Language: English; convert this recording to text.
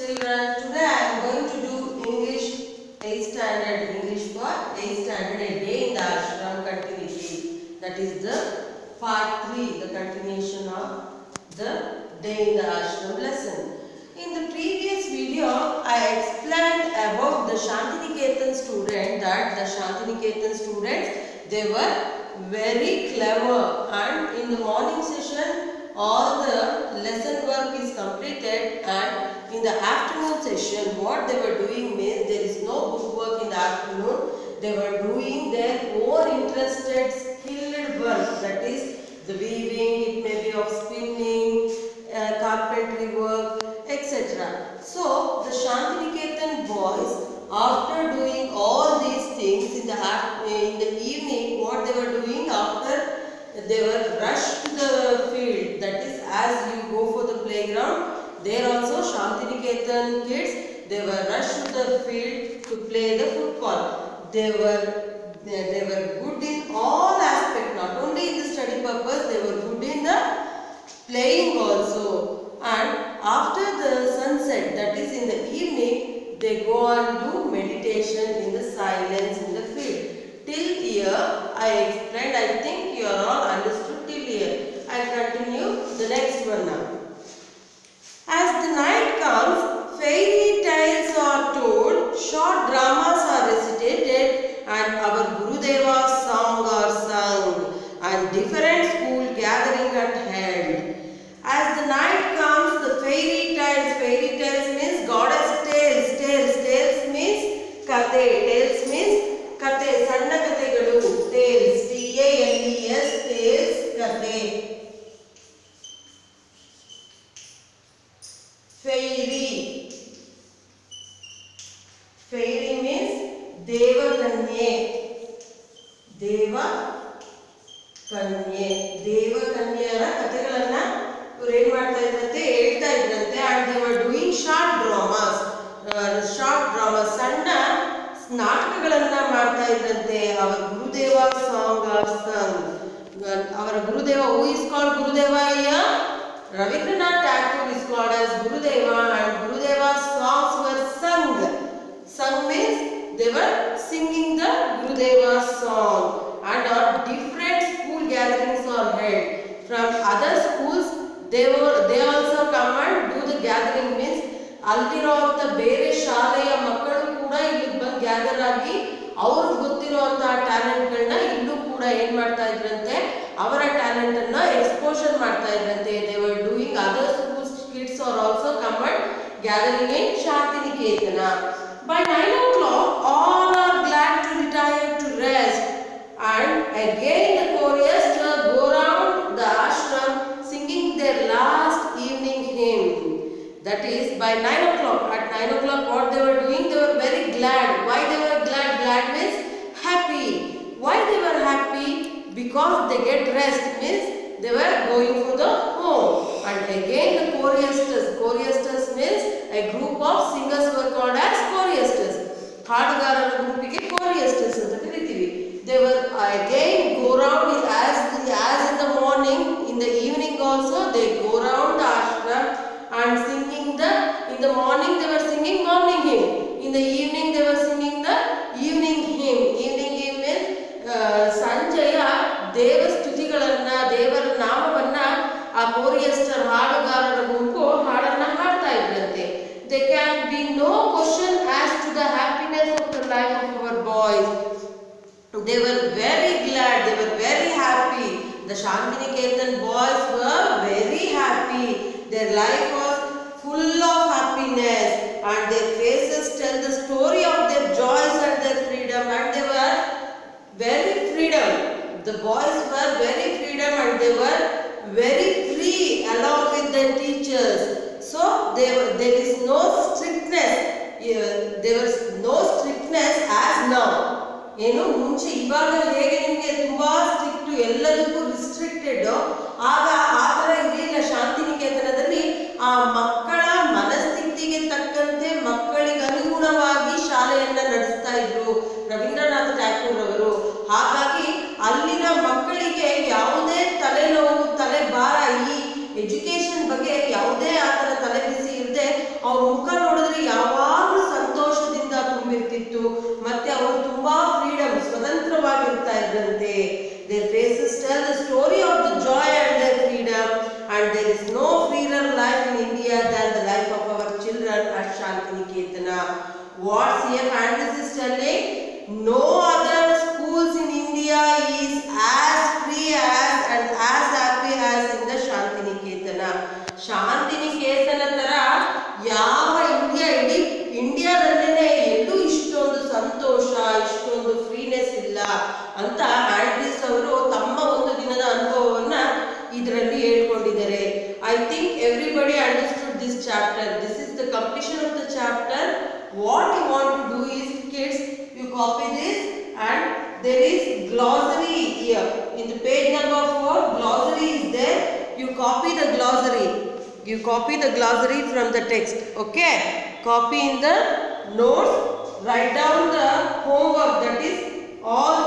Children, today I am going to do English 8th standard, English for 8th standard, a day in the ashram continuity. That is the part 3, the continuation of the day in the ashram lesson. In the previous video, I explained about the Shantiniketan student, that the Shantiniketan students, they were very clever, and in the morning session all the lesson work is completed, and in the afternoon session what they were doing means there is no book work in the afternoon. They were doing their own interested skilled work, that is the weaving, it may be of spinning, carpentry work, etc. So the Shantiniketan boys, after doing all these things in the evening, what they were doing, after they were rushed to the field, that is as you go for the playground, there also Shantiniketan kids, they were rushed to the field to play the football. They were good in all aspects, not only in the study purpose, they were good in the playing also. And after the sunset, that is in the evening, they go and do meditation in the silence in the field. Till here I explained. I think you are all understood till here. I continue the next one now. As the night comes, fairy tales are told, short dramas are recitated, and our Gurudeva's song are sung, and different school gathering are held. As the night comes, the fairy tales means goddess tales, tales means kate, tales means kate, sanna kategalu, tales, T-A-L-E-S, tales, kate. Fairy means Devakanye. Devakanyara kategalanna ಇವರು ಏನು ಮಾಡ್ತಾ ಇದ್ರಂತೆ, ಹೇಳ್ತಾ ಇದ್ರಂತೆ, and they were doing short dramas, ಸಣ್ಣ ನಾಟಕಗಳನ್ನ ಮಾಡ್ತಾ ಇದ್ರಂತೆ. ಅವರ ಗುರುದೇವ ಸಾಂಗ್ ಆರ್ ಸಂಗ್. ಅವರ ಗುರುದೇವ, who is called Gurudeva here? Rabindranath Tagore is called as Gurudeva, and Gurudeva's songs were sung. Sung means they were singing the Gurudeva's song, and different school gatherings are held. From other schools they also come and do the gathering, means ಅಲ್ಲಿರುವಂತ ಬೇರೆ ಶಾಲೆಯ ಮಕ್ಕಳು ಕೂಡ ಇಲ್ಲಿ ಬಂದು gather ಆಗಿ ಅವ್ರಿಗೆ ಗೊತ್ತಿರುವಂತ talent ಗಳನ್ನ ಇಲ್ಲೂ ಕೂಡ ಏನ್ ಮಾಡ್ತಾ ಇದ್ರಂತೆ, ಅವರ ಟ್ಯಾಲೆಂಟ್ ಅನ್ನ ಎಕ್ಸ್ಪೋಷರ್ ಮಾಡ್ತಾ ಇದ್ರಂತೆ. they were doing, other schools kids are also come and gathering in Shantiniketan. By 9 o'clock all are glad to retire to rest, and again the choristers go round the ashram singing their last evening hymn. That is by 9 o'clock. At 9 o'clock what they were doing? They were very glad. Why they were glad? Glad means happy. Why they were happy? Because they get rest, means they were going for the home. And again the choristers means a group of singers were called as choristers. ಹಾಡುಗಾರರ ಗುಂಪಿಗೆ choristers ಅಂತ ಕರೀತೀವಿ. They were again go round as in the morning, in the evening also they go round the ashram and singing in the morning they were singing morning hymn, in the evening they were singing the evening hymn. Evening hymn means ಸಂಜೆಯ ದೇವ ಸ್ತುತಿಗಳನ್ನ, ದೇವರ ನಾಮವನ್ನ ಆ ಕೋರಿಯಸ್ಟರ್ ಹಾಡುಗಾರರ ಗುಂಪು ಹಾಡನ್ನ ಹಾಡ್ತಾ ಇದ್ರಂತೆ. There can be no question as to the happiness of the life of our boys. They were very glad, they were very happy. The Shantiniketan boys were very happy. Their life was full of happiness, and their faces tell the story of their joys and their freedom, and they were very freedom. The boys were very freedom, and they were very free along with their teachers. So there is no strictness. There was no strictness as now. ಏನು ಮುಂಚೆ ಇವಾಗ ಹೇಗೆ ನಿಮಗೆ ತುಂಬಾ strict, ಎಲ್ಲದಕ್ಕೂ restricted, ಆಗ ಆ ಥರ ಇರಲಿಲ್ಲ. ಶಾಂತಿನಿಕೇತನದಲ್ಲಿ ಆ ಮಕ್ಕಳ ಮನಸ್ಥಿತಿಗೆ ತಕ್ಕಂತೆ ಮಕ್ಕಳಿಗೆ ಅನುಗುಣವಾಗಿ ಶಾಲೆಯನ್ನ ನಡೆಸ್ತಾ ಇದ್ರು ರವೀಂದ್ರನಾಥ ಟ್ಯಾಗೂರ್ ಅವರು. ಹಾಗಾಗಿ ಅಲ್ಲಿನ ಮಕ್ಕಳಿಗೆ ಯಾವುದೇ ತಲೆನೋವು, ತಲೆ ಭಾರ, ಈ ಎಜುಕೇಶನ್ ಬಗ್ಗೆ ಯಾವುದೇ ಆ ಥರ ತಲೆಬಿಸಿ ಇಲ್ಲದೆ ಅವ್ರ ಮುಖ ನೋಡೋ What CF Andrews is telling, no other schools in India is as free and as happy as in the Shantiniketana. Shantiniketana tara ಯಾವ ಇಡೀ ಇಂಡಿಯಾದಲ್ಲೇ ಎಲ್ಲೂ ಇಷ್ಟೊಂದು ಸಂತೋಷ ಇಷ್ಟೊಂದು ಫ್ರೀನೆಸ್ ಇಲ್ಲ ಅಂತ ಆಂಡ್ರೀಸ್ ಅವರು ತಮ್ಮ ಒಂದು ದಿನದ ಅನುಭವವನ್ನ ಇದರಲ್ಲಿ ಹೇಳ್ಕೊಂಡಿದ್ದಾರೆ. I think everybody understood this chapter. This is the completion of the chapter. What you want to do is, kids, you copy this and there is glossary here. In the page number 4, glossary is there. You copy the glossary. You copy the glossary from the text. Okay? Copy in the notes. Write down the homework, that is all